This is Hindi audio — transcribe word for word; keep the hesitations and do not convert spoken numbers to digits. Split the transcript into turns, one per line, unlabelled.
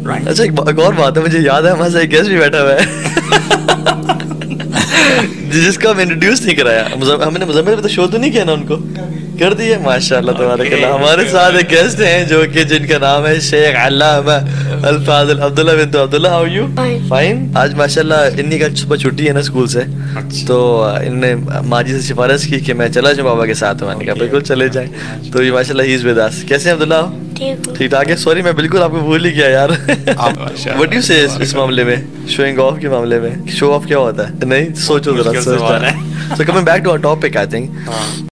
अच्छा एक और बात है, मुझे याद है हमारे साथ एक गेस्ट भी बैठा हुआ है जिसको हम इंट्रोड्यूस नहीं कराया। हमने मुजम्मिल पे तो शो तो नहीं किया ना, उनको कर दिए माशाल्लाह तबारक अल्लाह। हमारे साथ एक गेस्ट हैं जो कि जिनका नाम है Sheikh Allama Al Fadil Abdullah bin Abdullah. How you? Fine. आज माशाल्लाह इन्हीं का सुबह छुट्टी है ना स्कूल से, तो इनने माजी से सिफारिश की कि मैं चला जाऊँ बाबा के साथ। मैंने कहा बिल्कुल चले जाएं। तो ये माशाल्लाह ही इज विद अस। कैसे हैं अब्दुल्ला? ठीक ठाक है। सॉरी मैं बिल्कुल आपको भूल ही गया यार। व्हाट डू यू से इस मामले में, शोइंग ऑफ के मामले में? शो ऑफ क्या होता है? नहीं सोचो जरा। So coming back to our topic, I think